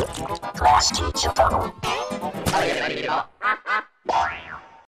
クラスティーチュパロ。